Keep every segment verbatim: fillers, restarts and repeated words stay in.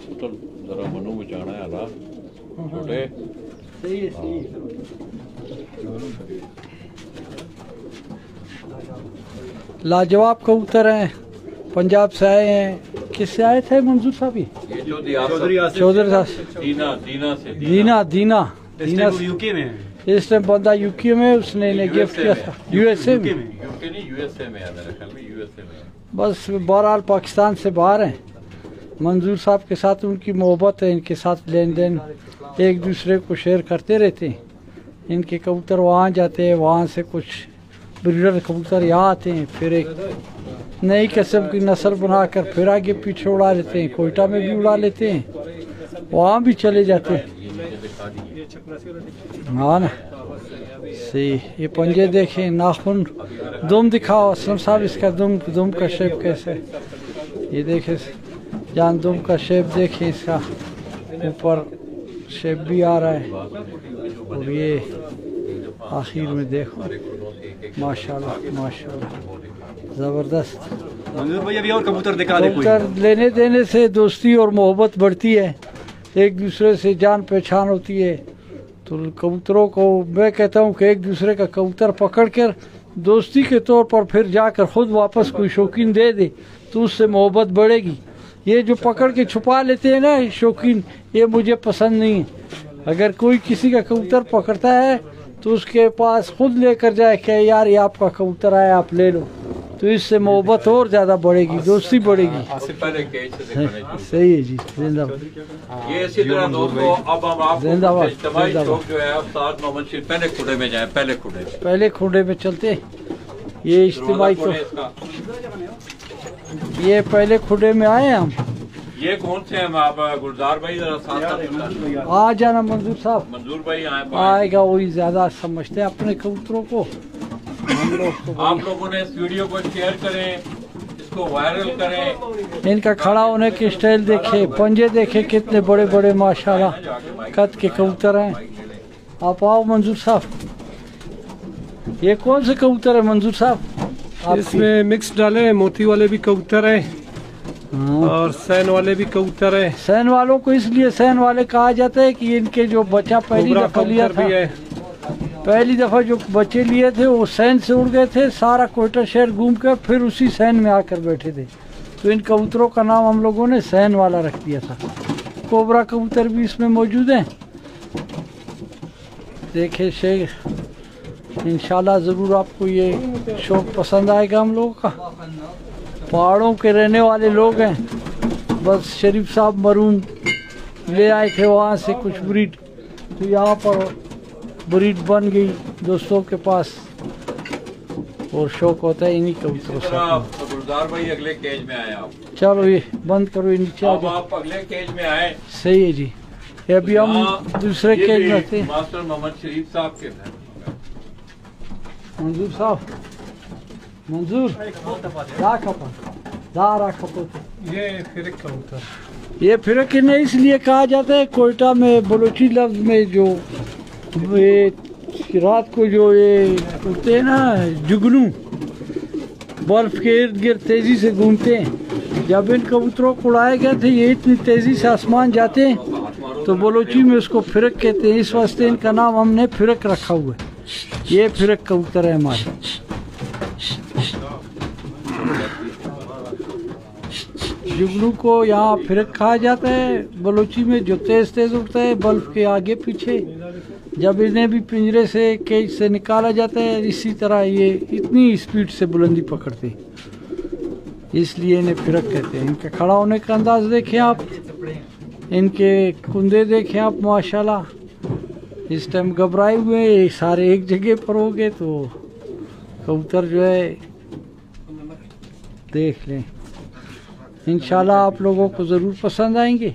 पुत्र जरा मनु बचाना है अल्लाह छोटे सही है सही है। लाजवाब कबूतर हैं, पंजाब से आए हैं। किससे आए थे मंजूर साहब? ये चौधरी साहब दीना दीना से दीना दीना दीना यूके में इस टाइम बंदा यूके में, उसने इन्हें गिफ्ट किया था यूएसए में। यूके नहीं यूएसए में है मेरे ख्याल में, यूएसए में। बस बहरहाल पाकिस्तान से बाहर हैं। मंजूर साहब के साथ उनकी मोहब्बत है, इनके साथ लेन देन एक दूसरे को शेयर करते रहते हैं। इनके कबूतर वहाँ जाते हैं, वहाँ से कुछ ब्रीडर कबूतर यहाँ आते हैं, फिर एक नई किस्म की नस्ल बनाकर फिर आगे पीछे उड़ा लेते हैं। कोयटा में भी उड़ा लेते हैं, वहाँ भी चले जाते हैं। हाँ ना सही। ये पंजे देखें, नाखून, दुम दिखाओ असलम साहब, इसका दुम दुम का शेप कैसे, ये देखें जान दुम का शेप देखें, इसका ऊपर शेप भी आ रहा है। और ये आखिर में देखो माशाल्लाह माशाल्लाह ज़बरदस्त। मंजूर भाई अभी और कबूतर दिखा दे। कबूतर लेने देने से दोस्ती और मोहब्बत बढ़ती है, एक दूसरे से जान पहचान होती है। तो कबूतरों को मैं कहता हूँ कि एक दूसरे का कबूतर पकड़ कर दोस्ती के तौर पर फिर जाकर खुद वापस कोई शौकीन दे दे तो उससे मोहब्बत बढ़ेगी। ये जो पकड़ के छुपा लेते हैं ना शौकीन, ये मुझे पसंद नहीं है। अगर कोई किसी का कबूतर पकड़ता है तो उसके पास खुद लेकर जाए कि यार ये आपका कबूतर आया, आप ले लो, तो इससे मोहब्बत और ज़्यादा बढ़ेगी, दोस्ती बढ़ेगी। सही है जी, जिंदाबाद। ये इसी तरह दोस्तों अब हम आपको जिंदाबाद इज्तिमाई शौक जो है उस्ताद मोहम्मद शरीफ पहले खुडे में जाए, पहले खुडे पहले खुडे में चलते। ये इज्तिमाई तो ये पहले खुडे में आए हम। ये कौन से हम आप गुलजार भाई जरा साथ आ जाना मंजूर साहब। मंजूर भाई आए आएगा, वही ज्यादा समझते हैं अपने कबूतरों को। हम लोग तो आप लोगों ने इस वीडियो को शेयर करें, इसको वायरल करें। इनका खड़ा होने के स्टाइल देखे, पंजे देखे कितने बड़े बड़े माशाल्लाह कद के कबूतर हैं। आप आओ मंजूर साहब। ये कौन से कबूतर है मंजूर साहब? इसमें मिक्स डाले हैं, मोती वाले भी कबूतर है और सैन वाले भी कबूतर है। सैन वालों को इसलिए सैन वाले कहा जाता है कि इनके जो बच्चा पहली दफा लिया था, पहली दफा जो बच्चे लिए थे वो सैन से उड़ गए थे, सारा कोयटा शहर घूम कर फिर उसी सैन में आकर बैठे थे। तो इन कबूतरों का नाम हम लोगों ने सैन वाला रख दिया था। कोबरा कबूतर भी इसमें मौजूद हैं। देखे शेख, इंशाल्लाह ज़रूर आपको ये शौक पसंद आएगा हम लोगों का। पहाड़ों के रहने वाले लोग हैं। बस शरीफ साहब मरून ले आए थे वहाँ से कुछ ब्रीड, तो यहाँ पर ब्रीड बन गई दोस्तों के पास, और शौक होता है इन्हीं कबूतरों से। गुलजार भाई अगले केज में आए आप। चलो ये बंद करो, ये नीचे आ जाओ। आप अगले केज में आए। सही है जी। ये अभी हम दूसरे केज में थे। मास्टर मोहम्मद शरीफ साहब के घर। मंजूर साहब, मंजूर क्या खपा दारा खपो। ये फिरक कबूतर, ये फिरक इन्हें इसलिए कहा जाता है, कोयटा में बलोची लफ्ज में जो ये रात को जो ये उड़ते हैं ना जुगनू, बर्फ के इर्द गिर्द तेजी से घूमते हैं। जब इन कबूतरों को उड़ाए गए थे, ये इतनी तेजी से आसमान जाते हैं तो बलोची में उसको फिरक कहते हैं। इस वास्ते इनका नाम हमने फिरक रखा हुआ है। ये फिरक कबूतर है हमारे। जुगनू को यहाँ फिरक कहा जाता है बलोची में, जो तेज तेज उड़ता है बल्ब के आगे पीछे। जब इन्हें भी पिंजरे से केज से निकाला जाता है, इसी तरह ये इतनी स्पीड से बुलंदी पकड़ते हैं, इसलिए इन्हें फिरक कहते हैं। इनके खड़ा होने का अंदाज देखें आप, इनके कुंदे देखें आप माशाल्लाह। इस टाइम घबराए हुए सारे एक जगह पर हो गए, तो कबूतर जो है देख लें, इंशाल्लाह आप लोगों को ज़रूर पसंद आएंगे।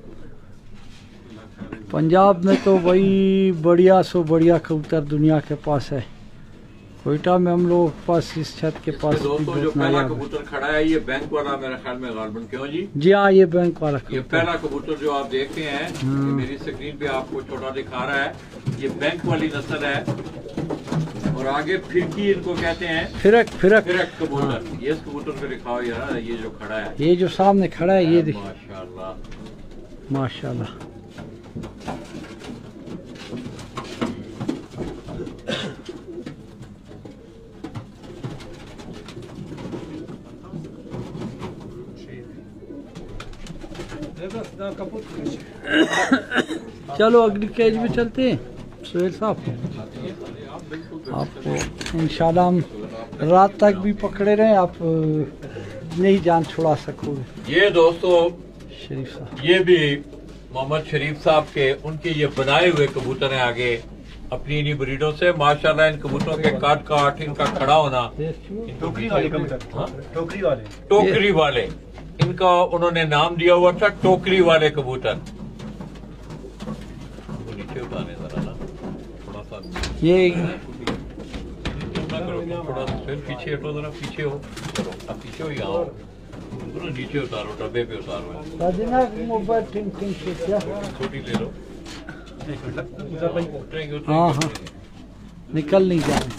पंजाब में तो वही बढ़िया सो बढ़िया कबूतर दुनिया के पास है। कोयटा में हम लोगों के पास इस छत के पास दोस्तों जो पहला कबूतर खड़ा है ये बैंक वाला मेरे ख्याल में गालबन, क्यों जी? जी हाँ, ये बैंक वाला ये पहला कबूतर जो आप देखते हैं, ये मेरी स्क्रीन पे आपको छोटा दिखा रहा है, ये बैंक वाली नस्ल है। और आगे फिरकी इनको कहते हैं, फिरक फिरक फिरक कबूतर। ये इस कबूतर पे दिखाओ यार, ये जो खड़ा है, ये जो सामने खड़ा है, ये देखिए माशाल्लाह। माशाल्लाह। चलो अगली केज में चलते हैं सुहेल साहब। आपको इंशाल्लाह हम रात तक भी पकड़े रहे, आप नहीं जान छुड़ा सकोगे। ये दोस्तों शरीफ साहब, ये भी मोहम्मद शरीफ साहब के उनके ये बनाए हुए कबूतर हैं आगे अपनी इन्हीं ब्रीडों से। माशाल्लाह इन कबूतरों के काट काट इनका खड़ा होना, टोकरी वाले कबूतर, हाँ? टोकरी वाले टोकरी वाले, इनका उन्होंने नाम दिया हुआ था टोकरी वाले कबूतर। नीचे उतारे जरा ना, थोड़ा सा ये थोड़ा फिर पीछे हटो, जरा पीछे हो, चलो अब पीछे हो, यहाँ हो, थोड़ा नीचे उतारो, डब्बे पे उतारो, मोबाइल टिंग टिंग से क्या? छोटी ले लो। उतरेंगे, हाँ हाँ, उतरेंगे। निकल नहीं जाए।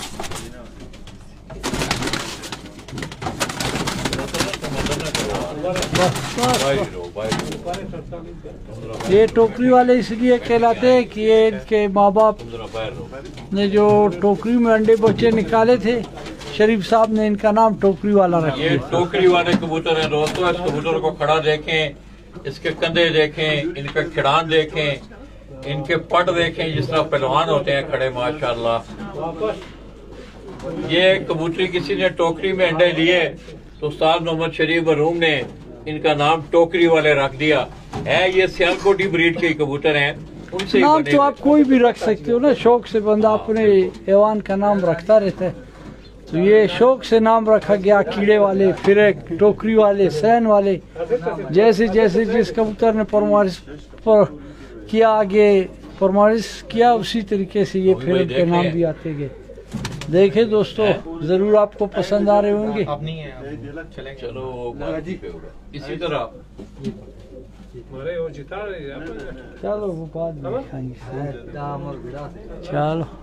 बाहर रहो, बाहर रहो। ये टोकरी वाले इसलिए कहलाते हैं कि ये इनके माँ बाप जरा बाहर रहो। ने जो टोकरी में अंडे बच्चे निकाले थे, शरीफ साहब ने इनका नाम टोकरी वाला रखा। ये टोकरी वाले कबूतर हैं दोस्तों। इस कबूतर को खड़ा देखें, इसके कंधे देखें, इनका खिड़ान देखें, इनके पट देखें, जिस तरह पहलवान होते हैं खड़े, माशाल्लाह। ये कबूतरी किसी ने टोकरी में अंडे लिए तो उस्ताद मोहम्मद शरीफ बरूम ने इनका नाम टोकरी वाले रख दिया है। ये सियालकोटी ब्रीड के कबूतर हैं, उनसे ही नाम बने तो हुए। आप कोई भी रख सकते हो ना, शौक से बंदा अपने ऐवान का नाम रखता रहता है। तो ये शौक से नाम रखा गया, कीड़े वाले, फिर एक टोकरी वाले, सैन वाले। जैसे जैसे जिस कबूतर ने परवरिश पर किया, आगे परवरिश किया, उसी तरीके से ये फिर इनके नाम भी आते गए। देखे दोस्तों, जरूर आपको पसंद आ रहे होंगे। अब नहीं है, अब चलेंगे। चलो बाजी पे होगा इसी तरह। चलो वो बाद में खाएंगे। चलो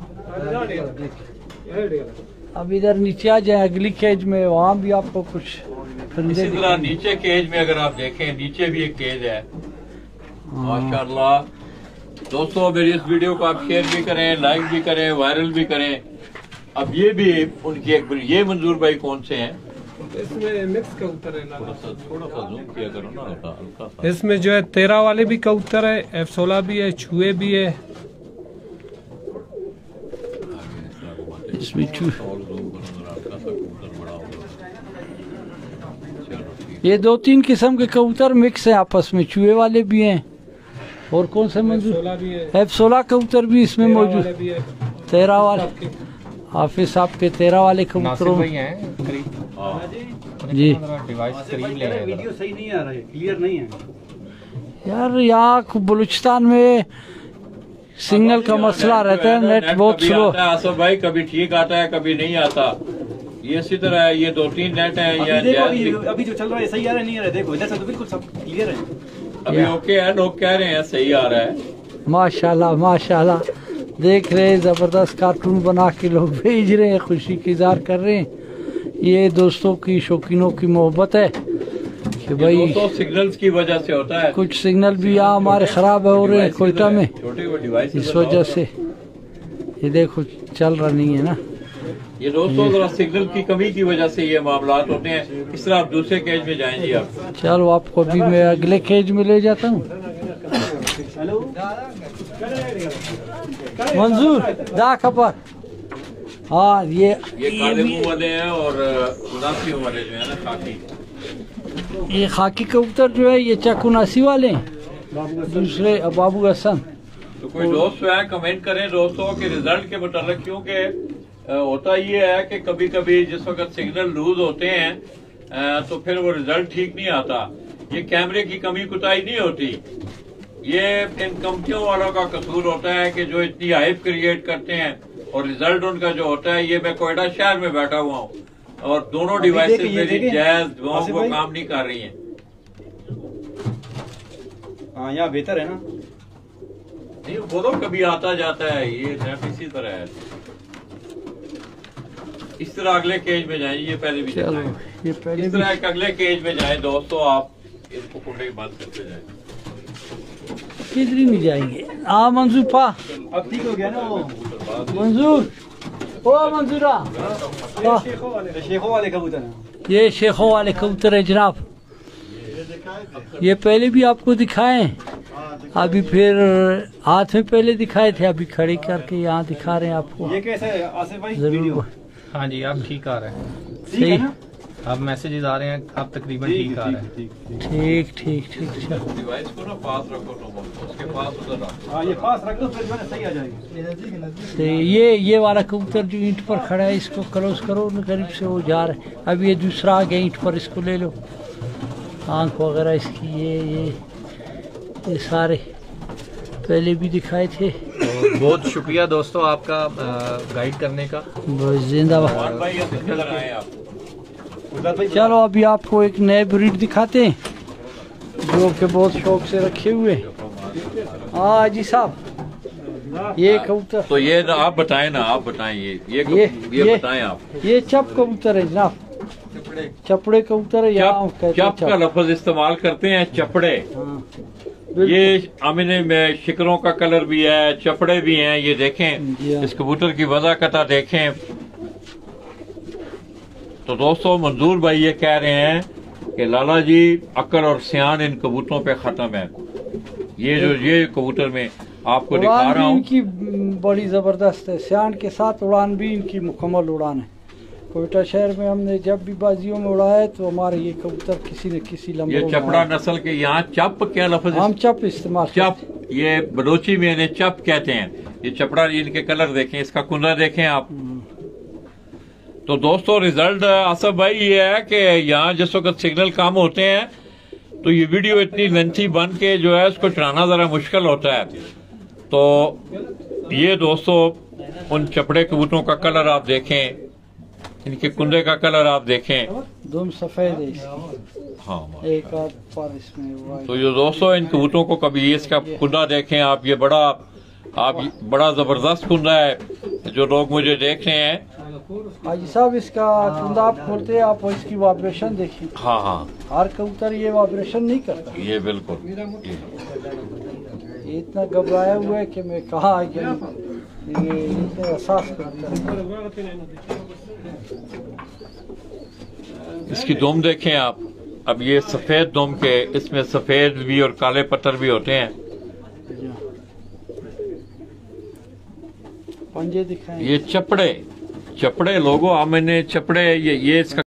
अब इधर नीचे आ जाए अगली केज में, वहाँ भी आपको कुछ इसी तरह नीचे केज में अगर आप देखें, नीचे भी एक केज है माशाल्लाह। दोस्तों मेरी इस वीडियो को आप शेयर भी करें, लाइक भी करें, वायरल भी करें। अब ये भी उनकी एक, ये मंजूर भाई कौन से हैं? इसमें मिक्स कबूतर है। थोड़ा सा थोड़ा सा जूम किया करो ना, हल्का सा। इसमें जो है तेरह वाले भी कबूतर है, एफ सोलह भी है, छुए भी है। इसमें चू ये दो तीन किस्म के कबूतर मिक्स हैं आपस में, चूहे वाले भी हैं और कौन से मंजूर, सोलह भी है, एफ सोलह कबूतर भी इसमें तेरह मौजूद, वाले भी है। तेरह वाले हाफिज साहब के तेरह वाले कबूतरों में जी। डिवाइस करीब ले आए, वीडियो सही नहीं आ रहा है, क्लियर नहीं है यार। यहाँ बलूचिस्तान में सिग्नल का मसला रहता है, नेट बहुत कभी स्लो। आता है आसफ भाई, कभी ठीक आता है, कभी नहीं आता। ये इसी तरह है, ये दो तीन नेट है। अभी देखो, अभी, अभी जो चल रहा है सही आ रहा है, नहीं आ रहा है। देखो इधर से तो बिल्कुल सब क्लियर है। अभी ओके है, लोग कह रहे हैं सही आ रहा है। माशाल्लाह माशाल्लाह, देख रहे हैं जबरदस्त कार्टून बना के लोग भेज रहे हैं, खुशी की इजहार कर रहे हैं। ये दोस्तों की, शौकीनों की मोहब्बत है कि भाई दोस्तों सिग्नल्स की वजह से होता है। कुछ सिग्नल भी यहाँ हमारे खराब हो रहे हैं कोयटा में, छोटे वो डिवाइस इस वजह से ये देखो चल रहा नहीं है ना। ये दोस्तों जरा सिग्नल की कमी की वजह से ये मामलात होते हैं। इस तरह आप दूसरे केज में जाएं जी आप। चलो आपको अभी मैं अगले केज में ले जाता हूँ। मंजूर दा खबर। हाँ ये ये काले मुंह वाले हैं और उदासियों वाले जो है ना, खाकी। ये खाकी कबूतर जो है ये चकुनासी वाले हैं, दूसरे बाबू हसन। तो कोई दोस्त जो है कमेंट करें दोस्तों के रिजल्ट के मुताबिक, क्योंकि होता ये है कि कभी कभी जिस वक्त सिग्नल लूज होते हैं तो फिर वो रिजल्ट ठीक नहीं आता। ये कैमरे की कमी कुताई नहीं होती, ये इन कंपनियों वालों का कसूर होता है कि जो इतनी हाइप क्रिएट करते हैं और रिजल्ट उनका जो होता है। ये मैं कोयटा शहर में बैठा हुआ हूँ और दोनों डिवाइसेस मेरी जैज दुआओं को काम नहीं कर रही हैं। हाँ यहाँ बेहतर है ना, नहीं वो तो कभी आता जाता है, ये नेट इसी तरह है। इस तरह अगले केज में जाए, ये पहले भी चलो ये पहले इस तरह एक अगले केज में जाए दोस्तों, आप इनको कुंडे बंद करते जाए। किधर ही नहीं जाएंगे। हाँ मंजूर पा, अब ठीक हो गया ना वो मंजूर ओ मंजूरा। वाह, शेखों वाले कबूतर हैं। ये शेखों वाले कबूतर है जनाब। ये पहले भी आपको दिखाए, अभी फिर हाथ में पहले दिखाए थे, अभी खड़े करके यहाँ दिखा रहे हैं आपको। ये कैसे है आसिफ भाई? जरूर। हाँ जी, आप ठीक आ रहे हैं। ठीक है ना? अब मैसेजेस आ रहे हैं, आप तकरीबन ठीक आ रहे हैं। ठीक ठीक ठीक चलो। डिवाइस को ना पास रखो तुम, उसके पास उधर रखो। हाँ ये पास रख दो, फिर जो है सही आ जाएगी। तो ये ये वाला कबूतर जो ईंट पर खड़ा है, इसको क्लोज करो न, करीब से वो जा रहा है। अब ये दूसरा आ गया ईंट पर, इसको ले लो। आँख वगैरह इसकी, ये ये ये सारे पहले भी दिखाए थे। तो बहुत शुक्रिया दोस्तों आपका गाइड करने का। बस जिंदाबाद। मान भाई ये किधर आए आप? चलो अभी आपको एक नए ब्रीड दिखाते हैं जो कि बहुत शौक से रखे हुए। हाँ जी साहब, ये कबूतर, तो ये ना आप बताएं ना, आप बताएं ये ये ये ये ये बताएं आप। ये चप कबूतर है जनाब, चपड़े कबूतर है। यहाँ चप कहते हैं चप का लफ्ज इस्तेमाल करते हैं, चपड़े। हाँ, ये आमिने में शिकरों का कलर भी है, चपड़े भी हैं। ये देखें, जी हाँ। इस कबूतर की वज़ाकता देखें। तो दोस्तों मंजूर भाई ये कह रहे हैं कि लाला जी अक्ल और सियान इन कबूतरों पे खत्म है। ये जो ये कबूतर में आपको दिखा उड़ान रहा भी हूँ, इनकी बड़ी जबरदस्त है, सियान के साथ उड़ान भी इनकी मुकम्मल उड़ान है। कोयटा शहर में हमने जब भी बाजियों में उड़ाया है तो हमारे ये कबूतर किसी न किसी लम्बे ये चपड़ा नस्ल के यहाँ चप क्या लफ्ज? हम चप इस्तेमाल चप, ये बलोची में इन्हें चप कहते हैं। ये चपड़ा, इनके कलर देखें, इसका कुंदा देखें आप। तो दोस्तों रिजल्ट आसफ भाई ये है कि यहाँ जिस वक्त सिग्नल कम होते हैं तो ये वीडियो इतनी लेंथी बन के जो है उसको चलाना जरा मुश्किल होता है। तो ये दोस्तों उन चपड़े कबूतरों का कलर आप देखें, इनके कुंदे का कलर आप देखें। दुम सफेद है इसकी। हाँ, एक आध पर इसमें वाइट। तो ये दोस्तों इन कबूतरों को कभी इसका कुंदा देखें आप, ये बड़ा आप बड़ा जबरदस्त कुंदा है। जो लोग मुझे देख रहे हैं, हाजी साहब इसका कुंदा आप खोलते हैं, आप इसकी वाइब्रेशन देखिए। हाँ हाँ, हर कबूतर ये वाइब्रेशन नहीं करता। ये बिल्कुल ये। ये इतना घबराया हुआ है कि मैं कहाँ आ गया। ये इतने एहसास करता है। इसकी दुम देखें आप। अब ये सफेद दुम के, इसमें सफेद भी और काले पत्थर भी होते हैं। पंजे दिखाएं। ये चपड़े, चपड़े लोगों, मैंने चपड़े, ये ये इसका